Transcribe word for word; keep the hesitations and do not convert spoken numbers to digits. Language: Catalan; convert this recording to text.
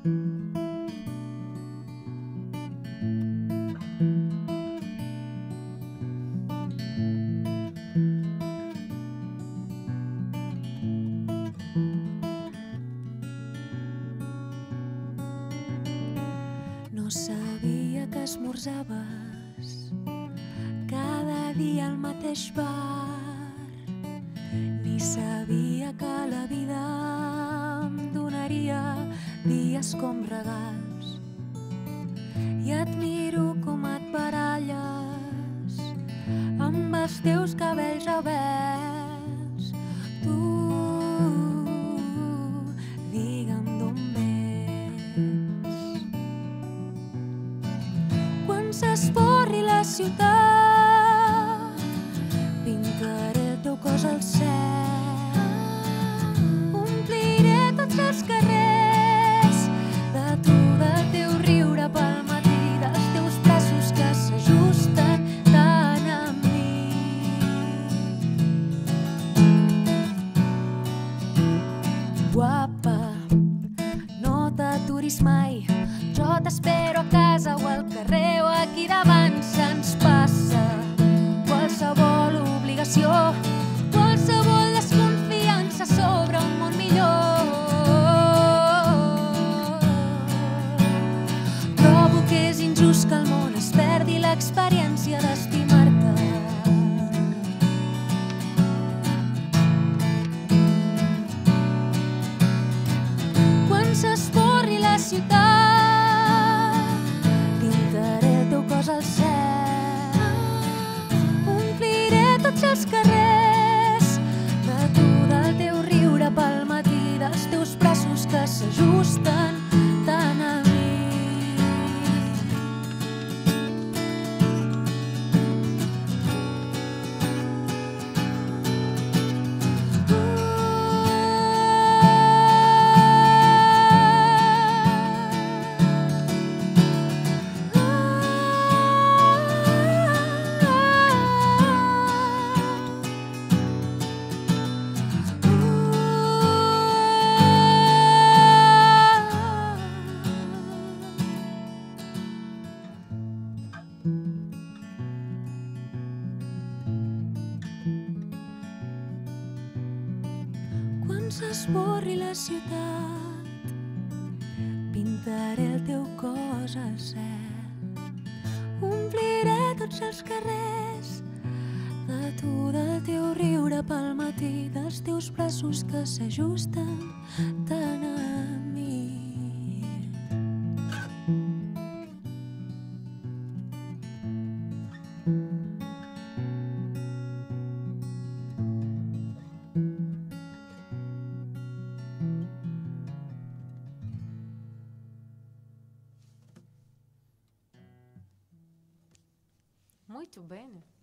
No sabia que esmorzaves cada dia al mateix bar, ni sabia que la vida em donaria dies com regals. I et miro com et baralles amb els teus cabells rebels. Tu, digue'm d'on vens. Quan s'esborri la ciutat, pintaré el teu cos al cel. Ompliré tots els carrers de tu, del teu riure pel matí, dels teus braços que s'ajusten tant a mi. Guapa, no t'aturis mai, jo t'espero a casa o al carrer o aquí davant. Se'ns passa qualsevol obligació, qualsevol desconfiança sobre un món millor. Trobo que és injust que el món es perdi l'experiència d'estimar-te. Quan s'esborri la ciutat, pintaré el teu cos al cel. Ompliré tots els carrers de tu, del teu riure pel matí, dels teus braços que s'ajusten tant a mi. Quan s'esborri la ciutat, pintaré el teu cos al cel. Ompliré tots els carrers de tu, del teu riure pel matí, dels teus braços que s'ajusten tant a mi. Muito bem.